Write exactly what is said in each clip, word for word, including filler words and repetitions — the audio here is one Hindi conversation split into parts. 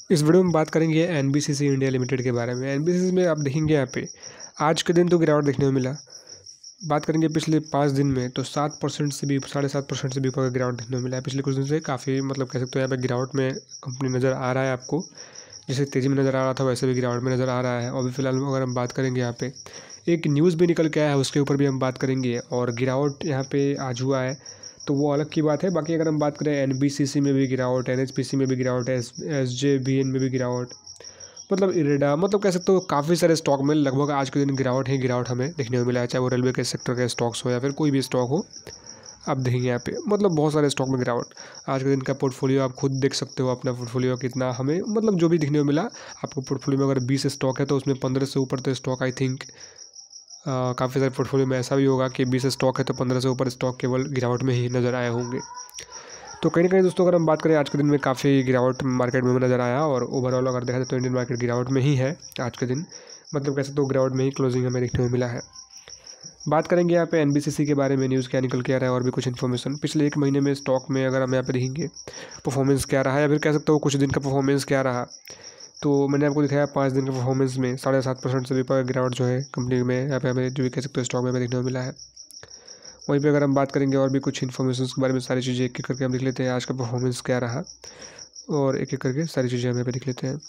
इस वीडियो में बात करेंगे एनबीसीसी इंडिया लिमिटेड के बारे में। एनबीसीसी में आप देखेंगे यहाँ पे आज के दिन तो गिरावट देखने को मिला। बात करेंगे पिछले पाँच दिन में तो सात परसेंट से भी साढ़े सात परसेंट से भी ऊपर का गिरावट देखने को मिला है। पिछले कुछ दिन से काफ़ी मतलब कह सकते हो यहाँ पे गिरावट में कंपनी नज़र आ रहा है आपको। जैसे तेज़ी में नज़र आ रहा था वैसे भी गिरावट में नज़र आ रहा है। और अभी फिलहाल अगर हम बात करेंगे यहाँ पे एक न्यूज़ भी निकल के आया है, उसके ऊपर भी हम बात करेंगे। और गिरावट यहाँ पे आज हुआ है तो वो अलग की बात है। बाकी अगर हम बात करें एनबीसीसी में भी गिरावट, एनएचपीसी में भी गिरावट, एस एसजेवीएन में भी गिरावट, मतलब इरेडा, मतलब कह सकते हो काफ़ी सारे स्टॉक में लगभग आज के दिन गिरावट ही गिरावट हमें देखने को मिला है। चाहे वो रेलवे के सेक्टर के स्टॉक्स हो या फिर कोई भी स्टॉक हो, आप देखेंगे यहाँ पे मतलब बहुत सारे स्टॉक में गिरावट। आज के दिन का पोर्टफोलियो आप खुद देख सकते हो, अपना पोर्टफोलियो कितना हमें मतलब जो भी देखने को मिला आपको। पोर्टफोलियो में अगर बीस स्टॉक है तो उसमें पंद्रह से ऊपर तो स्टॉक आई थिंक काफ़ी सारे पोर्टफोलियो में ऐसा भी होगा कि बीस स्टॉक है तो पंद्रह से ऊपर स्टॉक केवल गिरावट में ही नज़र आए होंगे। तो कहीं ना कहीं दोस्तों अगर हम बात करें आज के दिन में काफ़ी गिरावट मार्केट में नज़र आया। और ओवरऑल अगर देखा जाए तो इंडियन मार्केट गिरावट में ही है आज के दिन, मतलब कैसे तो गिरावट में ही क्लोजिंग हमें देखने को मिला है। बात करेंगे यहाँ पे एनबीसीसी के बारे में, न्यूज़ क्या निकल के आ रहा है और भी कुछ इन्फॉर्मेशन। पिछले एक महीने में स्टॉक में अगर हम यहाँ पे देखेंगे परफॉर्मेंस क्या रहा है या फिर कह सकते हो कुछ दिन का परफॉर्मेंस क्या रहा, तो मैंने आपको दिखाया पाँच दिन का परफॉर्मेंस में साढ़े सात परसेंट से भी ऊपर गिरावट जो है कंपनी में यहाँ पे हमें जो भी कह सकते हो स्टॉक में हमें देखने को मिला है। वहीं पे अगर हम बात करेंगे और भी कुछ इन्फॉर्मेशन के बारे में, सारी चीज़ें एक एक करके हम देख लेते हैं आज का परफॉर्मेंस क्या रहा और एक एक करके सारी चीज़ें हम यहाँ पे देख लेते हैं।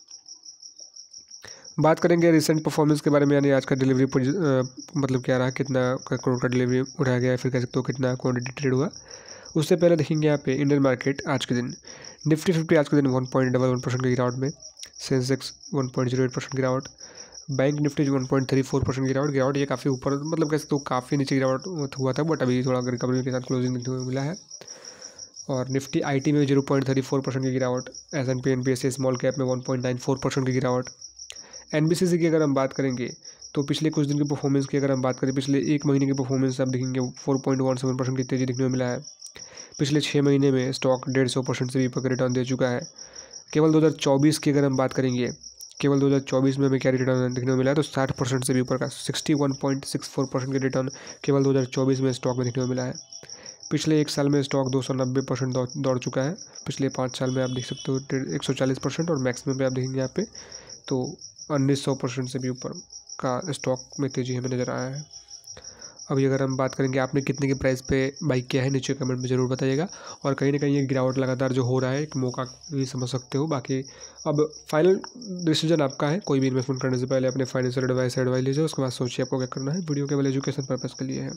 बात करेंगे रिसेंट परफॉर्मेंस के बारे में, यानी आज का डिलीवरी मतलब क्या रहा, कितना करोड़ का डिलीवरी उठाया गया, फिर कह सकते हो कितना क्वांटिटी ट्रेड हुआ। उससे पहले देखेंगे यहाँ पे इंडियन मार्केट आज के दिन। निफ्टी फिफ्टी आज के दिन one point double one percent की गिरावट में, Sensex one point zero eight percent गिरावट, bank Nifty one point three four percent गिरावट। गिरावट ये काफ़ी ऊपर मतलब कह सकते हो काफ़ी नीचे गिरावट हुआ था, बट अभी थोड़ा रिकवरी के साथ क्लोजिंग देखने को मिला है। और निफ्टी आईटी में zero point three four percent की गिरावट, S N P N P S small cap में one point nine four percent की गिरावट। एनबीसीसी की अगर हम बात करेंगे तो पिछले कुछ दिन की परफॉर्मेंस की अगर हम बात करें, पिछले एक महीने की परफॉर्मेंस आप देखेंगे four point one seven percent की तेज़ी देखने को मिला है। पिछले छः महीने में स्टॉक डेढ़ सौ परसेंट से भी ऊपर रिटर्न दे चुका है। केवल दो हज़ार चौबीस की अगर हम बात करेंगे, केवल दो हज़ार चौबीस में हमें क्या रिटर्न देखने को मिला है, तो साठ परसेंट से भी ऊपर का sixty one point six four percent का रिटर्न केवल दो हज़ार चौबीस में स्टॉक में देखने को मिला है। पिछले एक साल में स्टॉक दो सौ नब्बे परसेंट दौड़ दौड़ चुका है। पिछले पाँच साल में आप देख सकते हो एक सौ चालीस परसेंट, और मैक्सिमम पे आप देखेंगे यहाँ पे तो उन्नीस सौ परसेंट से भी ऊपर का स्टॉक में तेज़ी हमें नज़र आया है। अभी अगर हम बात करेंगे आपने कितने के प्राइस पे बाई किया है, नीचे कमेंट में ज़रूर बताइएगा। और कहीं ना कहीं ये गिरावट लगातार जो हो रहा है एक मौका भी समझ सकते हो। बाकी अब फाइनल डिसीजन आपका है, कोई भी इन्वेस्टमेंट करने से पहले अपने फाइनेंशियल एडवाइस एडवाइस लीजिए, उसके बाद सोचिए आपको क्या करना है। वीडियो केवल एजुकेशन पर्पज़ के लिए है।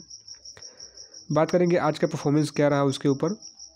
बात करेंगे आज का परफॉर्मेंस क्या रहा उसके ऊपर,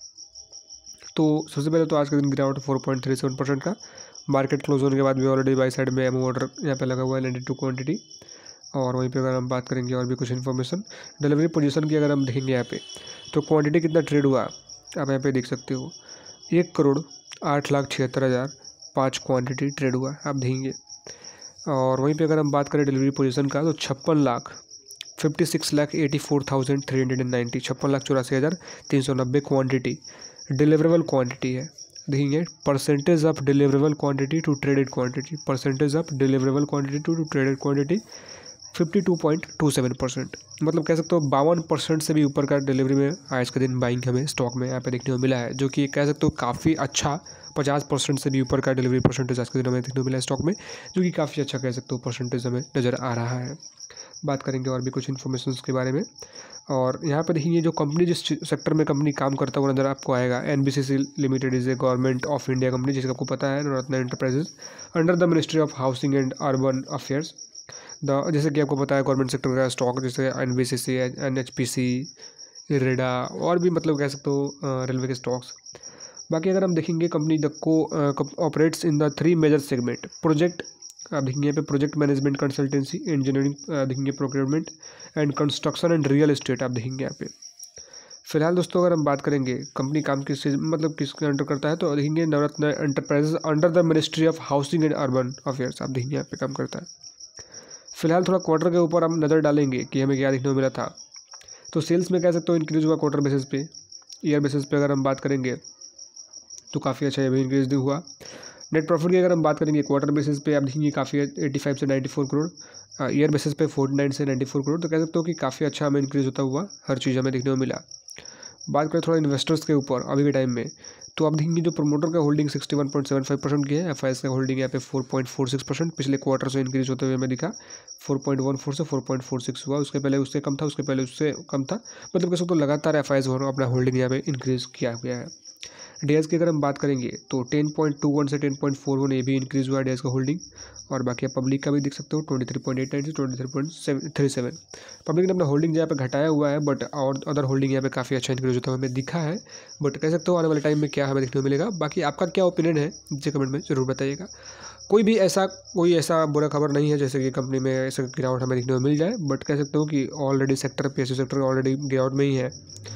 तो सबसे पहले तो आज के दिन गिरावट four point three seven percent का। मार्केट क्लोज होने के बाद भी ऑलरेडी बाई साइड में एमओ ऑर्डर यहाँ पे लगा हुआ है नाइन्टी टू क्वांटिटी। और वहीं पे अगर हम बात करेंगे और भी कुछ इन्फॉर्मेशन डिलीवरी पोजीशन की अगर हम देखेंगे यहाँ पे, तो क्वांटिटी कितना ट्रेड हुआ आप यहाँ पे देख सकते हो, एक करोड़ आठ लाख छिहत्तर हज़ार पाँच क्वान्टिटी ट्रेड हुआ आप देखेंगे। और वहीं पे अगर हम बात करें डिलीवरी पोजीशन का, तो छप्पन lakh fifty six lakh eighty four thousand three hundred and ninety छप्पन लाख चौरासी हज़ार तीन सौ नब्बे क्वान्टिटी डिलीवरेबल क्वांटिटी है। देखेंगे percentage of deliverable quantity to traded quantity, percentage of deliverable quantity to traded quantity fifty two point two seven percent, मतलब कह सकते हो बावन परसेंट से भी ऊपर का डिलीवरी में आज के दिन बाइंग हमें स्टॉक में यहाँ पे देखने को मिला है, जो कि कह सकते हो काफ़ी अच्छा पचास परसेंट से भी ऊपर का डिलीवरी परसेंटेज आज के दिन हमें देखने को मिला है स्टॉक में, जो कि काफ़ी अच्छा कह सकते हो परसेंटेज हमें नज़र आ रहा है। बात करेंगे और भी कुछ इन्फॉर्मेशन के बारे में। और यहाँ पर देखिए जो कंपनी जिस सेक्टर में कंपनी काम करता है वो नज़र आपको आएगा। NBCC limited is a government of India company, जिसका आपको पता है, Navratna enterprises under the ministry of housing and urban affairs. The जैसे कि आपको पता है गवर्नमेंट सेक्टर का स्टॉक जैसे एनबीसीसी, एनएचपीसी, इरेडा और भी मतलब कह सकते हो रेलवे के स्टॉक्स। बाकी अगर हम देखेंगे कंपनी द को operates in the three major segment, project आप देखेंगे यहाँ पे प्रोजेक्ट मैनेजमेंट, कंसल्टेंसी, इंजीनियरिंग देखेंगे, procurement and construction and real estate आप देखेंगे यहाँ पे। फिलहाल दोस्तों अगर हम बात करेंगे कंपनी काम किस मतलब किसके अंडर करता है, तो देखेंगे Navratna enterprises under the ministry of housing and urban affairs आप देखेंगे यहाँ पे काम करता है। फिलहाल थोड़ा क्वार्टर के ऊपर हम नज़र डालेंगे कि हमें क्या देखने को मिला था, तो सेल्स में कह सकते हो इंक्रीज़ हुआ क्वार्टर बेसिस पे। ईयर बेसिस पे अगर हम बात करेंगे तो काफ़ी अच्छा भी इंक्रीज हुआ। नेट प्रॉफिट की अगर हम बात करेंगे क्वार्टर बेसिस पे आप देखेंगे काफ़ी एटी फाइव से ninety four crore, year basis पे फोर्टी नाइन से नाइन्टी फोर करोड़, तो कह सकते हो कि काफ़ी अच्छा हमें इंक्रीज होता हुआ हर चीज़ हमें देखने को मिला। बात करें थोड़ा इन्वेस्टर्स के ऊपर अभी के टाइम में, तो आप देखेंगे जो प्रमोटर का holding sixty one point seven five percent की है, एफ आई एस का होल्डिंग यहाँ पे four point four six percent पिछले क्वार्टर से इंक्रीज होते हुए हमें दिखा। फोर पॉइंट वन फोर से फोर पॉइंट फोर सिक्स हुआ, उसके पहले उससे कम था, उसके पहले उससे कम था, मतलब कह सकते हो लगातार एफ आई एस अपना होल्डिंग यहाँ पे इंक्रीज किया गया है। डेज की अगर हम बात करेंगे तो टेन पॉइंट टू वन से टेन पॉइंट फोर वन ये भी इंक्रीज हुआ है डेज का होल्डिंग। और बाकी आप पब्लिक का भी देख सकते हो twenty three point eight nine से twenty three point three seven public ने अपना होल्डिंग यहाँ पे घटाया हुआ है, बट और अदर होल्डिंग यहाँ पे काफ़ी अच्छा इंक्रीज होता है हमें दिखा है। बट कह सकते हो आने वाले टाइम में क्या हमें देखने को मिलेगा। बाकी आपका क्या ओपिनियन है नीचे कमेंट में जरूर बताइएगा। कोई भी ऐसा कोई ऐसा बुरा खबर नहीं है जैसे कि कंपनी में ऐसा गिरावट हमें देखने को मिल जाए, बट कह सकते हो कि already sector P S U sector already गिरावट में ही है,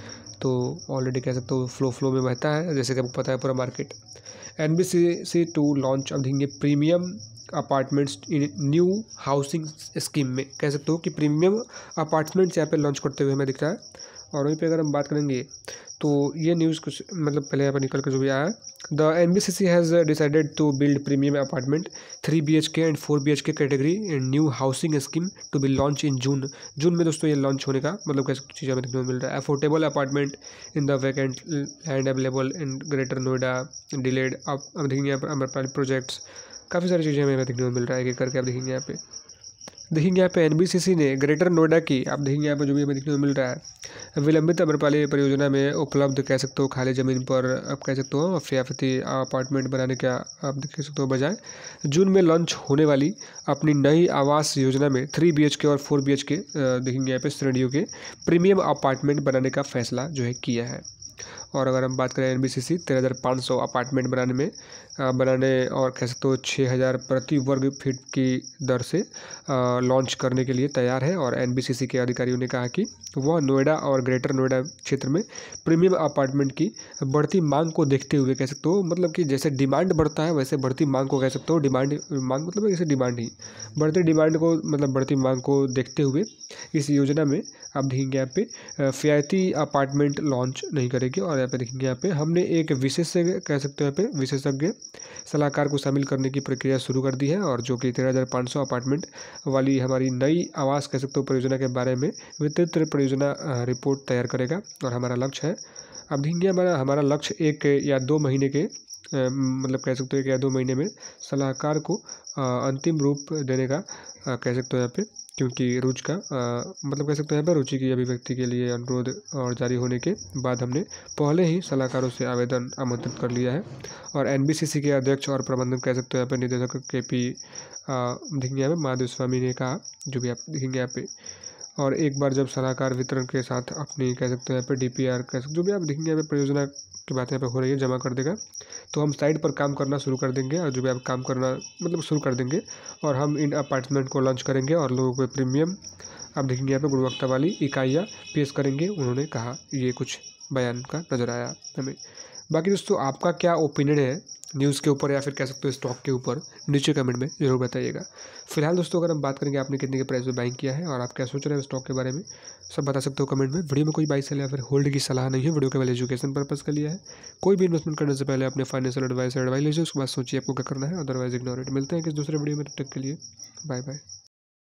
तो ऑलरेडी कह सकते हो फ्लो फ्लो में बहता है जैसे कि आपको पता है पूरा market. N B C C to launch अब देंगे premium apartments in new housing scheme में, कह सकते हो कि प्रीमियम अपार्टमेंट्स यहाँ पे लॉन्च करते हुए हमें दिख रहा है। और वहीं पे अगर हम बात करेंगे तो ये न्यूज़ कुछ मतलब पहले यहाँ पर निकल कर जो भी आया है, the N B C C has decided to build premium apartment three B H K and four B H K category in new housing scheme to be launch in June. जून में दोस्तों ये लॉन्च होने का मतलब कैसे चीज़ हमें देखने को मिल रहा है। Affordable apartment in the vacant land available in greater Noida delayed. आप अब देखेंगे यहाँ पर अमरपाली प्रोजेक्ट्स, काफ़ी सारी चीज़ें हमें देखने को मिल रहा है, एक एक करके आप देखेंगे यहाँ पे देखेंगे यहाँ पे एन बी सी सी ने ग्रेटर नोएडा की आप देखेंगे यहाँ पे जो भी हमें देखने को मिल रहा है विलंबित अमरपाली परियोजना में उपलब्ध कह सकते हो खाली ज़मीन पर आप कह सकते हो फियाफती अपार्टमेंट बनाने का आप देख सकते हो बजाय जून में लॉन्च होने वाली अपनी नई आवास योजना में थ्री बी एच के और फोर बी एच के देखेंगे यहाँ पे श्रेणियों के प्रीमियम अपार्टमेंट बनाने का फैसला जो है किया है। और अगर हम बात करें एन बी सी सी तेरह हज़ार पाँच सौ अपार्टमेंट बनाने में बनाने और कह सकते हो छः हज़ार प्रति वर्ग फीट की दर से लॉन्च करने के लिए तैयार है। और एन बी सी सी के अधिकारियों ने कहा कि वह नोएडा और ग्रेटर नोएडा क्षेत्र में प्रीमियम अपार्टमेंट की बढ़ती मांग को देखते हुए कह सकते हो मतलब कि जैसे डिमांड बढ़ता है वैसे बढ़ती मांग को कह सकते हो डिमांड मांग मतलब जैसे डिमांड ही बढ़ती डिमांड को मतलब बढ़ती मांग को देखते हुए इस योजना में आप देखेंगे यहाँ पे फियाती अपार्टमेंट लॉन्च नहीं करेगी। और यहाँ पे देखेंगे यहाँ पे हमने एक विशेषज्ञ कह सकते हैं यहाँ पे विशेषज्ञ सलाहकार को शामिल करने की प्रक्रिया शुरू कर दी है और जो कि तेरह हज़ार पाँच सौ अपार्टमेंट वाली हमारी नई आवास कह सकते हो परियोजना के बारे में विस्तृत परियोजना रिपोर्ट तैयार करेगा। और हमारा लक्ष्य है अब देखेंगे हमारा हमारा लक्ष्य एक या दो महीने के मतलब कह सकते हो एक या दो महीने में सलाहकार को अंतिम रूप देने का कह सकते हो यहाँ पे क्योंकि रुचि का आ, मतलब कह सकते हैं यहाँ पर रुचि की अभिव्यक्ति के लिए अनुरोध और जारी होने के बाद हमने पहले ही सलाहकारों से आवेदन आमंत्रित कर लिया है। और एन बी सी सी के अध्यक्ष और प्रबंधक कह सकते हैं यहाँ पे निदेशक के पी देखेंगे यहाँ पे महादेव स्वामी ने कहा जो भी आप देखेंगे यहाँ पे। और एक बार जब सलाहकार वितरण के साथ अपनी कह सकते हैं यहाँ पे डी पी आर कह सकते जो भी आप देखेंगे यहाँ पे परियोजना की बातें यहाँ पे हो रही है जमा कर देगा तो हम साइट पर काम करना शुरू कर देंगे और जो भी आप काम करना मतलब शुरू कर देंगे और हम इन अपार्टमेंट को लॉन्च करेंगे और लोगों को प्रीमियम आप देखेंगे यहाँ पे गुणवत्ता वाली इकाइयाँ पेश करेंगे, उन्होंने कहा। ये कुछ बयान का नज़र आया हमें। बाकी दोस्तों आपका क्या ओपिनियन है न्यूज़ के ऊपर या फिर कह सकते हो स्टॉक के ऊपर नीचे कमेंट में जरूर बताइएगा। फिलहाल दोस्तों अगर हम बात करेंगे आपने कितने के प्राइस में बाइंग किया है और आप क्या सोच रहे हैं स्टॉक के बारे में सब बता सकते हो कमेंट में। वीडियो में कोई बाई सेल या फिर होल्ड की सलाह नहीं है, वीडियो केवल एजुकेशन पर्पज़ के लिए है। कोई भी इन्वेस्टमेंट करने से पहले अपने फाइनेंशियल एडवाइस एडवाइस लीजिए, उसके बाद सोचिए आपको क्या करना है, अदरवाइज इग्नोर इट। मिलते हैं किस दूसरे वीडियो में, तब तक के लिए बाय बाय।